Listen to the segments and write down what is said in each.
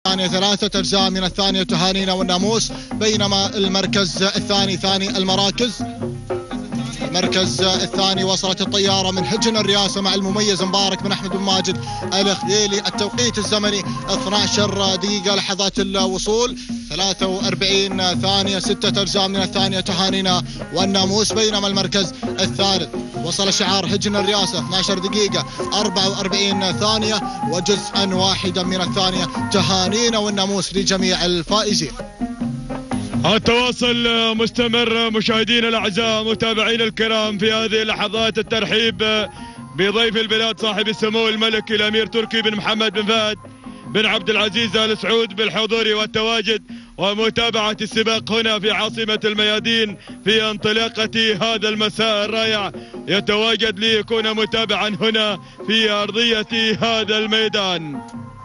الثانية 3 أجزاء من الثانية تهانينا والناموس، بينما المركز الثاني ثاني المراكز. المركز الثاني وصلت الطيارة من هجن الرئاسة مع المميز مبارك بن أحمد بن ماجد الخليلي. التوقيت الزمني 12 دقيقة لحظات الوصول، 43 ثانية، 6 أجزاء من الثانية تهانينا والناموس. بينما المركز الثالث وصل شعار هجن الرئاسة 12 دقيقة 44 ثانية وجزءا واحدا من الثانية تهانينا والناموس لجميع الفائزين. التواصل مستمر مشاهدينا الاعزاء متابعينا الكرام في هذه اللحظات. الترحيب بضيف البلاد صاحب السمو الملكي الامير تركي بن محمد بن فهد بن عبد العزيز ال سعود بالحضور والتواجد ومتابعة السباق هنا في عاصمة الميادين في انطلاقة هذا المساء الرائع. يتواجد ليكون متابعا هنا في أرضية هذا الميدان.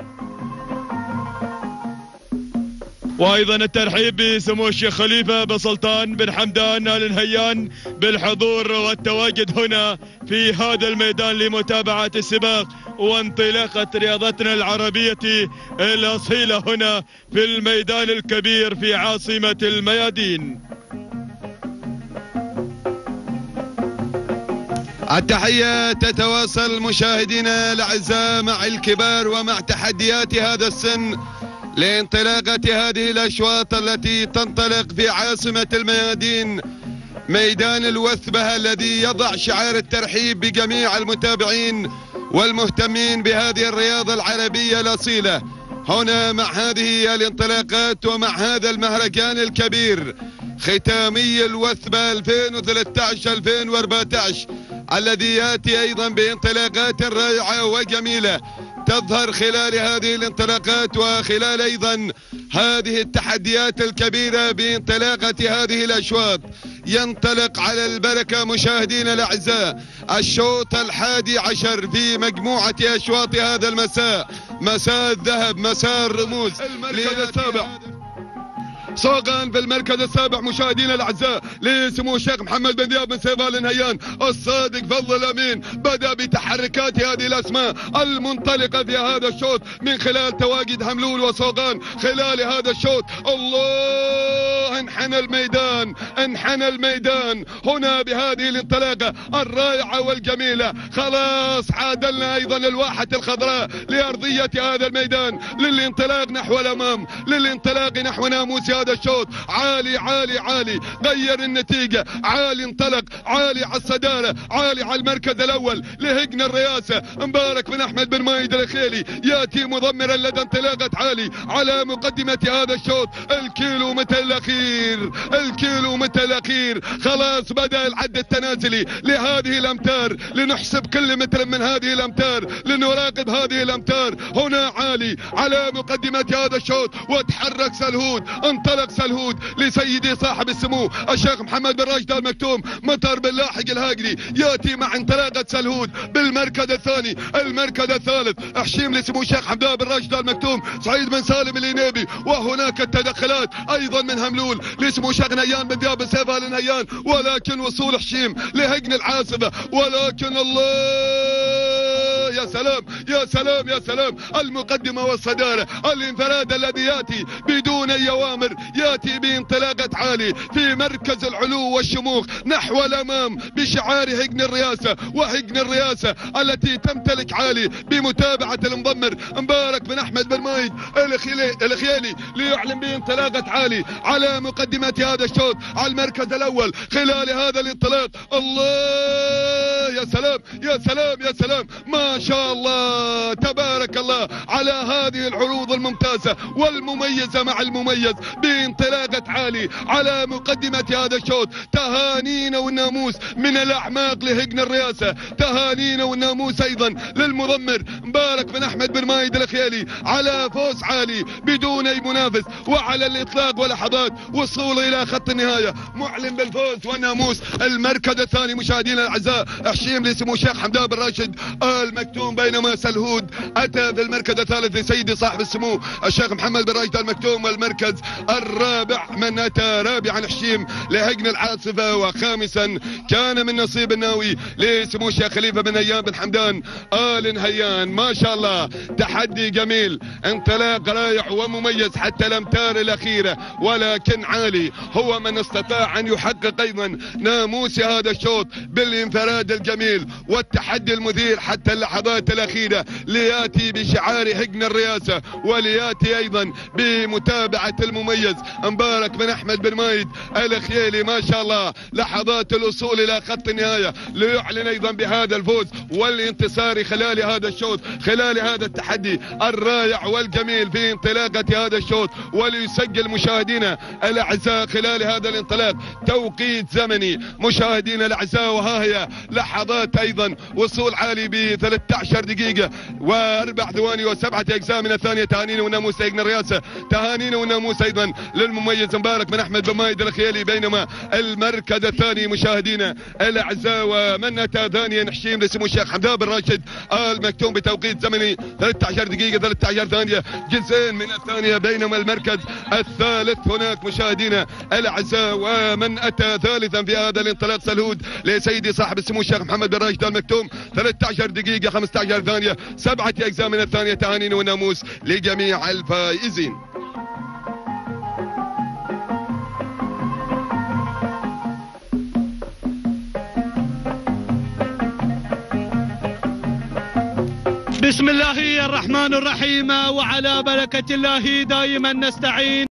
وايضا الترحيب بسمو الشيخ خليفة بن سلطان بن حمدان آل نهيان بالحضور والتواجد هنا في هذا الميدان لمتابعة السباق وانطلاقة رياضتنا العربية الأصيلة هنا في الميدان الكبير في عاصمة الميادين. التحية تتواصل مشاهدينا الأعزاء مع الكبار ومع تحديات هذا السن لانطلاقة هذه الأشواط التي تنطلق في عاصمة الميادين، ميدان الوثبة الذي يضع شعار الترحيب بجميع المتابعين والمهتمين بهذه الرياضة العربية الأصيلة هنا مع هذه الانطلاقات ومع هذا المهرجان الكبير ختامي الوثبة 2013-2014 الذي يأتي أيضا بانطلاقات رائعة وجميلة تظهر خلال هذه الانطلاقات وخلال أيضا هذه التحديات الكبيرة بانطلاقة هذه الأشواط. ينطلق على البركة مشاهدينا الأعزاء الشوط 11 في مجموعة أشواط هذا المساء، مساء الذهب، مساء الرموز. المركز السابع صوغان في المركز السابع مشاهدينا الاعزاء لسمو الشيخ محمد بن ذياب بن سيف ال نهيان الصادق فضل الامين. بدا بتحركات هذه الاسماء المنطلقه في هذا الشوط من خلال تواجد هملول وصوغان خلال هذا الشوط. الله انحنى الميدان، انحنى الميدان هنا بهذه الانطلاقه الرائعه والجميله. خلاص عادلنا ايضا الواحه الخضراء لارضيه هذا الميدان للانطلاق نحو الامام، للانطلاق نحو ناموس هذا الشوط. عالي عالي عالي غير النتيجة، عالي انطلق، عالي على الصدارة، عالي على المركز الأول لهجن الرئاسة مبارك بن أحمد بن مايد الخيلي يأتي مضمرا لدى انطلاقة عالي على مقدمة هذا الشوط. الكيلو متر الأخير، الكيلو متر الأخير خلاص بدأ العد التنازلي لهذه الأمتار، لنحسب كل متر من هذه الأمتار، لنراقب هذه الأمتار. هنا عالي على مقدمة هذا الشوط وتحرك سلهود، انطلق سلهود لسيدي صاحب السمو الشيخ محمد بن راشد آل مكتوم مطر بن لاحق الهاجري ياتي مع انطلاقة سلهود بالمركز الثاني. المركز الثالث حشيم لسمو الشيخ حمدان بن راشد آل مكتوم سعيد بن سالم العنيبي، وهناك التدخلات ايضا من هملول لسمو الشيخ نهيان بن ذياب بن سيف ال نهيان، ولكن وصول حشيم لهجن العاصفة. ولكن الله يا سلام يا سلام يا سلام، المقدمة والصدارة، الانفراد الذي ياتي بدون اي اوامر، ياتي بانطلاقة عالي في مركز العلو والشموخ نحو الامام بشعار هجن الرئاسة، وهجن الرئاسة التي تمتلك عالي بمتابعة المضمر مبارك بن احمد بن مايد الخيلي ليعلن بانطلاقة عالي على مقدمة هذا الشوط على المركز الاول خلال هذا الانطلاق. الله يا سلام يا سلام يا سلام، ما شاء الله تبارك الله على هذه العروض الممتازة والمميزة مع المميز بانطلاقة عالي على مقدمة هذا الشوط. تهانينا والناموس من الاعماق لهجن الرئاسة، تهانينا والناموس ايضا للمضمر مبارك بن احمد بن مايد الخيلي على فوز عالي بدون اي منافس، وعلى الاطلاق ولحظات وصول الى خط النهاية معلن بالفوز والناموس. المركز الثاني مشاهدينا الاعزاء نحشيم لسمو الشيخ حمدان بن راشد آل مكتوم، بينما سلهود أتى في المركز الثالث لسيدي صاحب السمو الشيخ محمد بن راشد آل مكتوم، والمركز الرابع من أتى رابعا نحشيم لهجن العاصفة، وخامسا كان من نصيب الناوي لسمو الشيخ خليفة بن نيان بن حمدان آل نهيان. ما شاء الله تحدي جميل، انطلاق رائع ومميز حتى الأمتار الأخيرة، ولكن عالي هو من استطاع أن يحقق أيضا ناموس هذا الشوط بالانفراد الجميل والتحدي المثير حتى اللحظات الأخيرة، لياتي بشعار هجن الرئاسة، ولياتي أيضا بمتابعة المميز مبارك بن أحمد بن مايد الخيالي. ما شاء الله لحظات الوصول إلى خط النهاية ليعلن أيضا بهذا الفوز والانتصار خلال هذا الشوط، خلال هذا التحدي الرائع والجميل في انطلاقة هذا الشوط، وليسجل مشاهدينا الأعزاء خلال هذا الانطلاق توقيت زمني مشاهدينا الأعزاء. وها هي لحظات أيضا وصول عالي ب 13 دقيقة و4 ثواني و7 أجزاء من الثانية. تهانينا وناموس هجن الرئاسة، تهانينا وناموس أيضا للمميز مبارك بن أحمد بن مايد الخيالي، بينما المركز الثاني مشاهدينا الأعزاء ومن أتى ثانيا نحشيم لسمو الشيخ حمدان بن راشد آل مكتوم بتوقيت زمني 13 دقيقة 13 ثانية جزئين من الثانية، بينما المركز الثالث هناك مشاهدينا الأعزاء ومن أتى ثالثا في هذا الانطلاق سلهود لسيدي صاحب السمو الشيخ محمد بن راشد آل مكتوم 13 دقيقة 15 ثانية 7 أجزاء من الثانية. تهانينا وناموس لجميع الفائزين. بسم الله الرحمن الرحيم، وعلى بركة الله دائما نستعين.